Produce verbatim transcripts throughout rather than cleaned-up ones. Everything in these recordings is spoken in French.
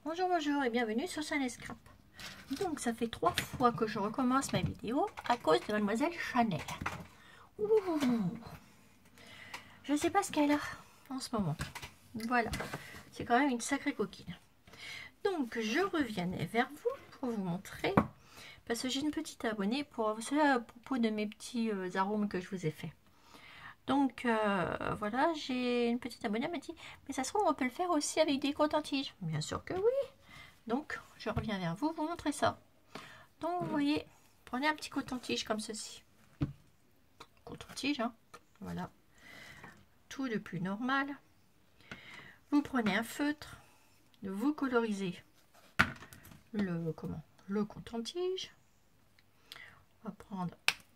Bonjour, bonjour et bienvenue sur Sun Scrap. Donc ça fait trois fois que je recommence ma vidéo à cause de Mademoiselle Chanel. Ouh. Je ne sais pas ce qu'elle a en ce moment. Voilà, c'est quand même une sacrée coquine. Donc je reviens vers vous pour vous montrer, parce que j'ai une petite abonnée pour cela à propos de mes petits euh, arômes que je vous ai fait. Donc euh, voilà, j'ai une petite abonnée, elle m'a dit, mais ça se trouve on peut le faire aussi avec des cotons-tiges. Bien sûr que oui. Donc je reviens vers vous, vous montrer ça. Donc vous voyez, prenez un petit coton-tige comme ceci. Coton-tige, hein, voilà. Tout de plus normal. Vous prenez un feutre, vous colorisez le comment le coton-tige. On va prendre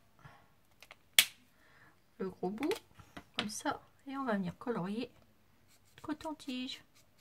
le gros bout comme ça et on va venir colorier le coton-tige.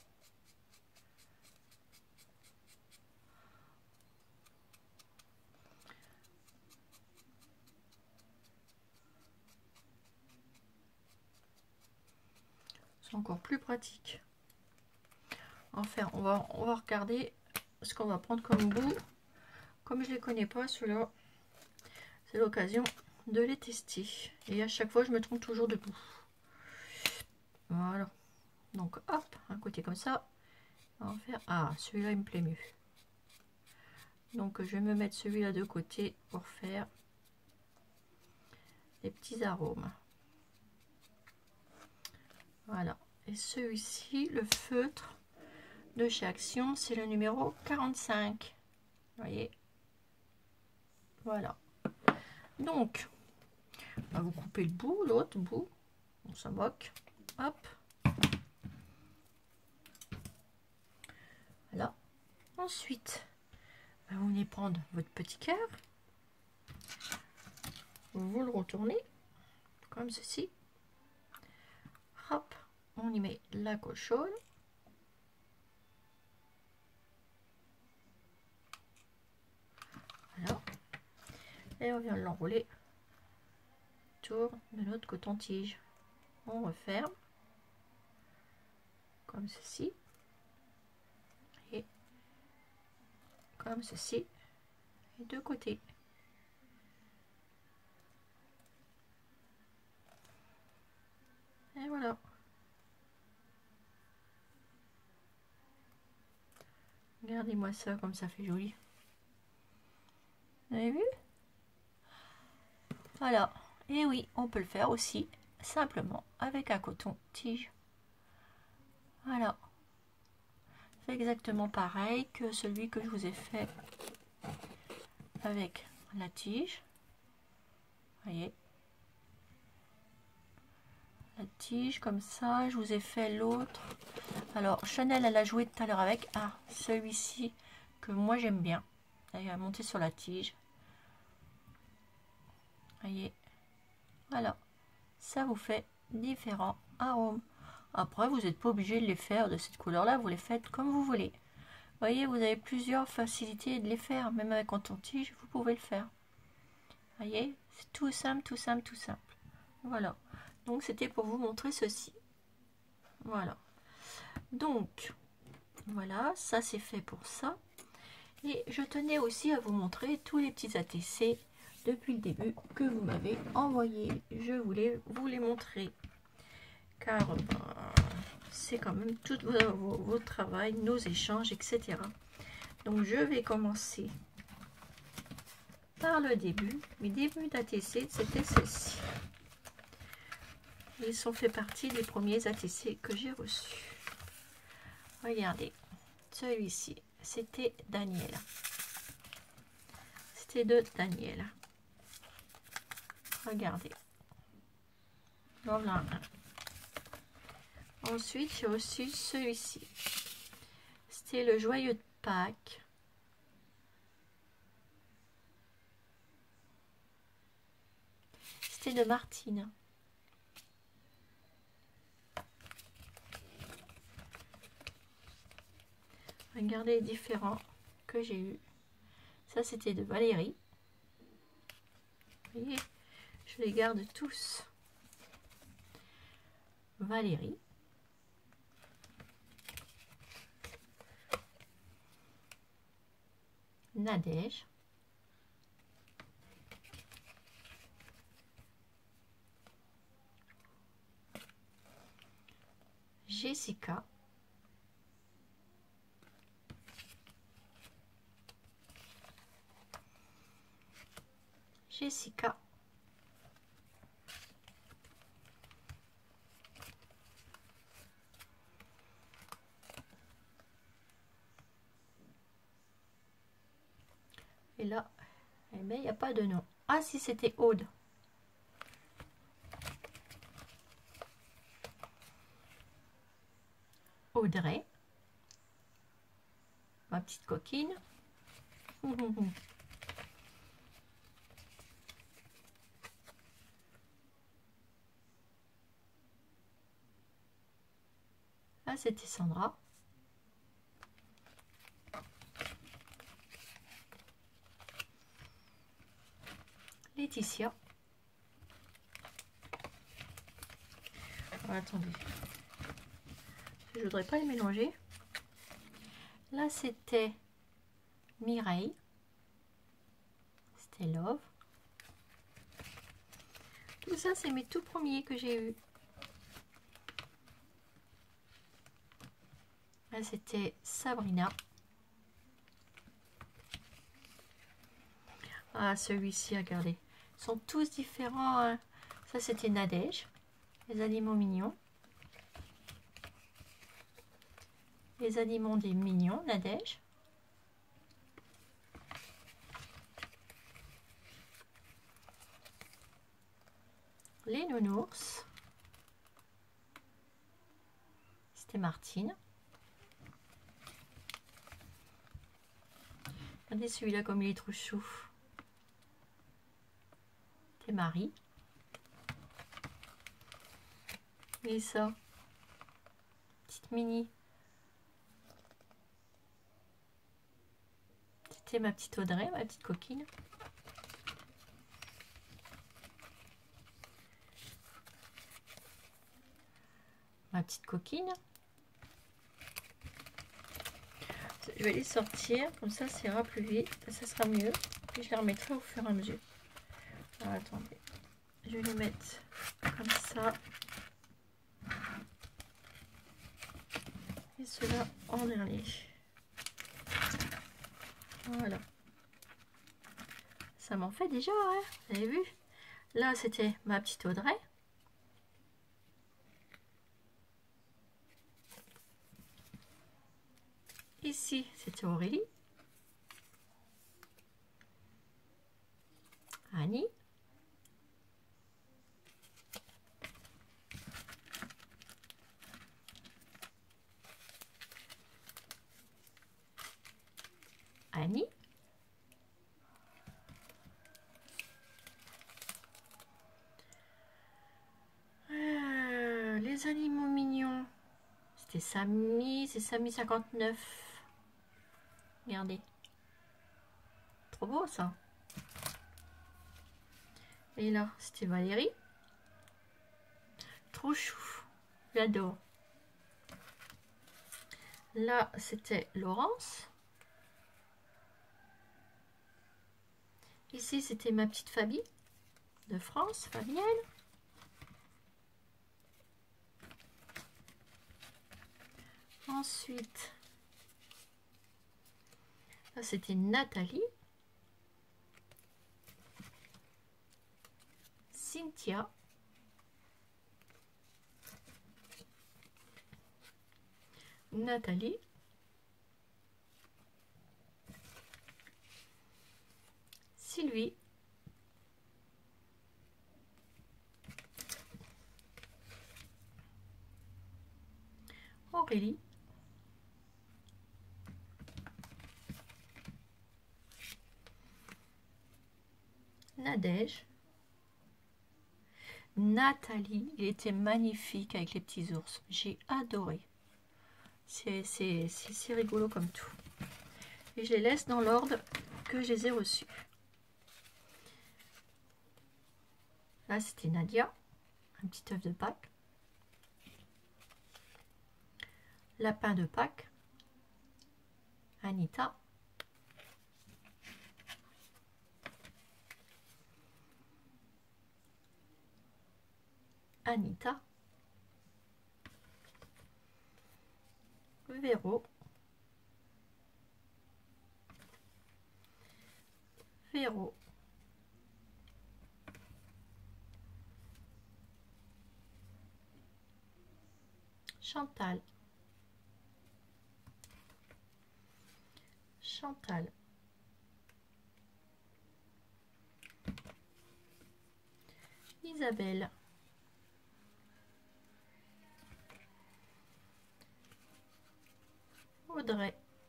C'est encore plus pratique. Enfin, on va on va regarder ce qu'on va prendre comme bout. Comme je les connais pas, ceux-là, c'est l'occasion de les tester. Et à chaque fois, je me trompe toujours de bout. Voilà. Donc, hop, un côté comme ça. On va faire... Ah, celui-là, il me plaît mieux. Donc, je vais me mettre celui-là de côté pour faire des petits arômes. Voilà. Et celui-ci, le feutre de chez Action, c'est le numéro quarante-cinq. Vous voyez? Voilà. Donc, on va vous couper le bout, l'autre bout. On s'en moque. Hop. Voilà. Ensuite, vous venez prendre votre petit cœur. Vous le retournez comme ceci. Hop. On y met la cochonne. Voilà. Et on vient l'enrouler autour de notre coton-tige. On referme comme ceci et comme ceci et de côté. Et voilà. Regardez-moi ça comme ça fait joli. Vous avez vu? Voilà. Et oui, on peut le faire aussi simplement avec un coton-tige. Voilà. C'est exactement pareil que celui que je vous ai fait avec la tige. Voyez, la tige comme ça. Je vous ai fait l'autre. Alors Chanel, elle a joué tout à l'heure avec ah celui-ci que moi j'aime bien. Elle a monté sur la tige. Voyez, voilà, ça vous fait différents arômes. Après, vous n'êtes pas obligé de les faire de cette couleur-là. Vous les faites comme vous voulez. Voyez, vous avez plusieurs facilités de les faire. Même avec un coton-tige, vous pouvez le faire. Voyez, c'est tout simple, tout simple, tout simple. Voilà. Donc, c'était pour vous montrer ceci. Voilà. Donc, voilà, ça c'est fait pour ça. Et je tenais aussi à vous montrer tous les petits A T C depuis le début que vous m'avez envoyé. Je voulais vous les montrer. Car bah, c'est quand même tout votre vos travail, nos échanges, et cetera. Donc, je vais commencer par le début. Mes débuts d'A T C, c'était ceci. Ils sont fait partie des premiers A T C que j'ai reçus. Regardez, celui-ci, c'était Daniel. C'était de Daniel. Regardez. Voilà. Ensuite, j'ai reçu celui-ci. C'était le joyeux de Pâques. C'était de Martine. Regardez les différents que j'ai eu. Ça, c'était de Valérie. Vous voyez, je les garde tous. Valérie. Nadège, Jessica, Jessica, et là, eh ben, il n'y a pas de nom. Ah si, c'était Aude. Audrey, ma petite coquine. Là, c'était Sandra. Laetitia. Oh, attendez. Je voudrais pas les mélanger. Là, c'était Mireille. C'était Love. Tout ça, c'est mes tout premiers que j'ai eu. Là, c'était Sabrina. Ah, celui-ci, regardez. Ils sont tous différents. Hein. Ça, c'était Nadège. Les animaux mignons. Les animaux des mignons, Nadège. Les nounours. C'était Martine. Regardez celui-là comme il est trop chou. C'est Marie. Et ça. Petite mini. C'était ma petite Audrey, ma petite coquine. Ma petite coquine. Je vais les sortir, comme ça ça ira plus vite, ça sera mieux. Et je les remettrai au fur et à mesure. Alors, attendez, je vais les mettre comme ça. Et cela en dernier. Voilà. Ça m'en fait déjà, hein, vous avez vu? Là, c'était ma petite Audrey. Ici, c'était Aurélie. Annie. Annie. Euh, les animaux mignons. C'était Samy, c'est Samy cinquante-neuf. Regardez. Trop beau ça. Et là, c'était Valérie. Trop chou. J'adore. Là, c'était Laurence. Ici, c'était ma petite Fabie de France, Fabienne. Ensuite, là, c'était Nathalie. Cynthia. Nathalie. Sylvie. Aurélie. Nadège. Nathalie, il était magnifique avec les petits ours. J'ai adoré. C'est rigolo comme tout. Et je les laisse dans l'ordre que je les ai reçus. Là, c'était Nadia. Un petit œuf de Pâques. Lapin de Pâques. Anita. Anita, Véro, Véro, Chantal, Chantal, Isabelle, Audrey,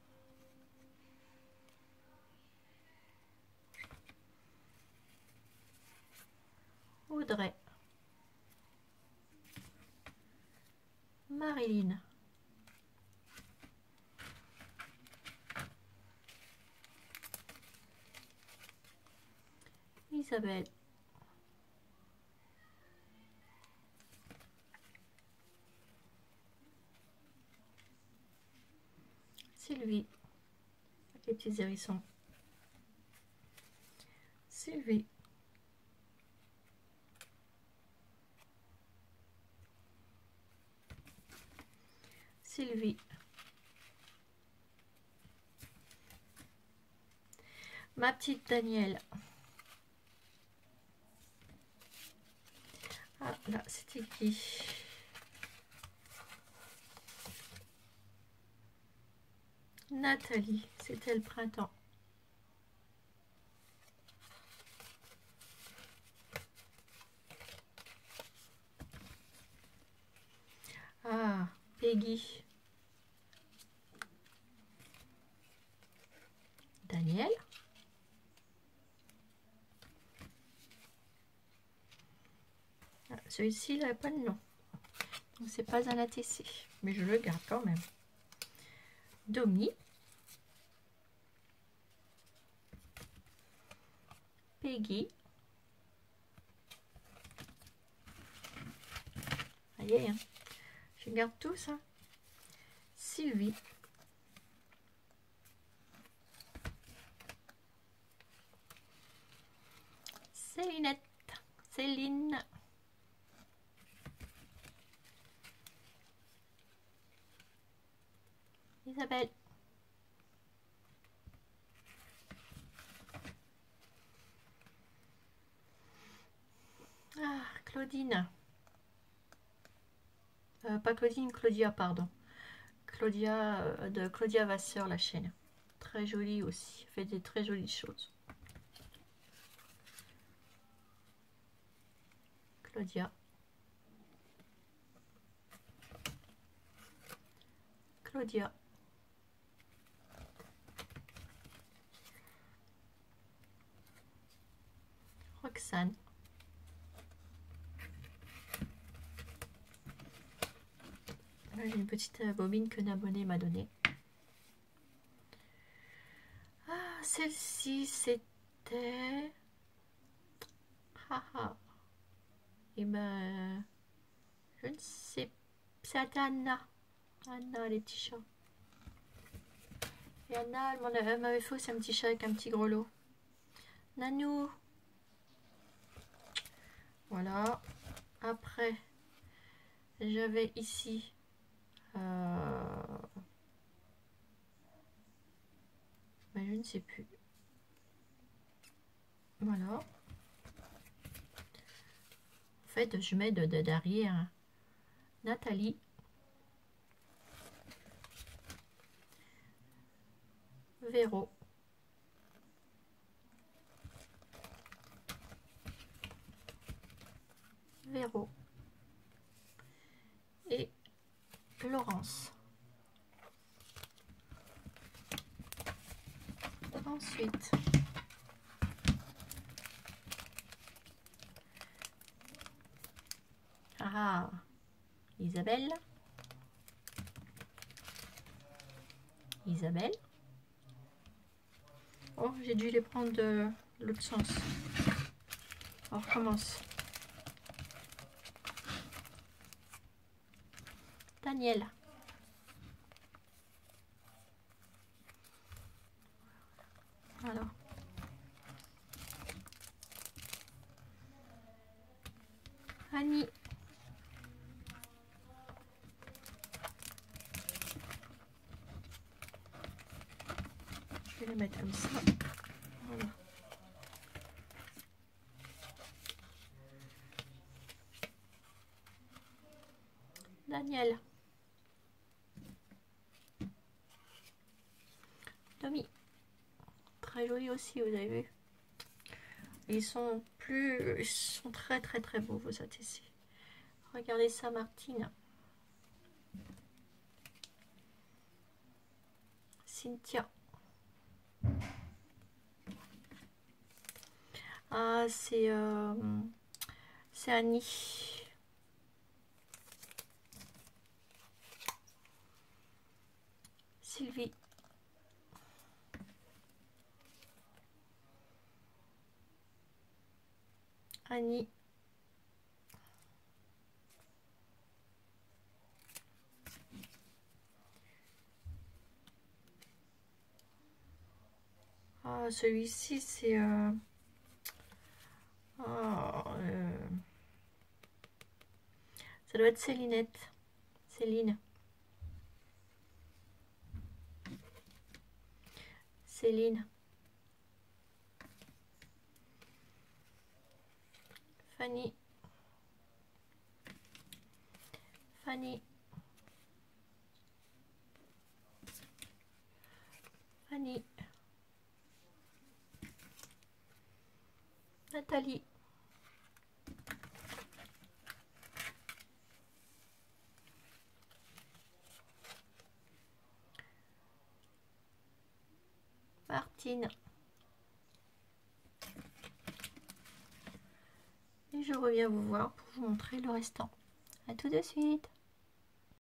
Audrey, Marilyn, Isabelle, Sylvie, avec les petits hérissons, Sylvie, Sylvie, ma petite Danielle. Ah là, c'était qui? Nathalie, c'était le printemps. Ah, Peggy. Daniel. Ah, celui-ci, il n'a pas de nom. Donc, c'est pas un A T C. Mais je le garde quand même. Domi. Peggy. Allez, hein. Je garde tout ça. Sylvie. Célinette. Céline. Isabelle. Ah, Claudine. Euh, pas Claudine, Claudia, pardon. Claudia, euh, de Claudia Vasseur, la chaîne. Très jolie aussi. Elle fait des très jolies choses. Claudia. Claudia. Roxane. J'ai une petite bobine qu'un abonné m'a donnée. Ah, celle-ci, c'était... Haha. Et ben... Je ne sais... C'était Anna. Anna, les petits chats. Et Anna, elle m'avait fait aussi un petit chat avec un petit grelot. Nanou. Voilà. Après, j'avais ici... Euh... Ben, je ne sais plus. Voilà. En fait, je mets de, de derrière Nathalie. Véro. Véro. Et Laurence. Ensuite, ah, Isabelle. Isabelle. Oh, j'ai dû les prendre de l'autre sens. On recommence. Daniel. Voilà. Annie. Je vais les mettre comme ça. Voilà. Daniel. Tommy. Très joli aussi, vous avez vu. Ils sont plus... Ils sont très très très beaux, vos A T C. Regardez ça, Martine. Cynthia. Ah, c'est... Euh, c'est Annie. Sylvie. Annie. Ah, celui-ci, c'est... Euh... Oh, euh... ça doit être Célinette. Céline. Céline. Fanny. Fanny. Fanny. Nathalie. Martine. Et je reviens vous voir pour vous montrer le restant. À tout de suite.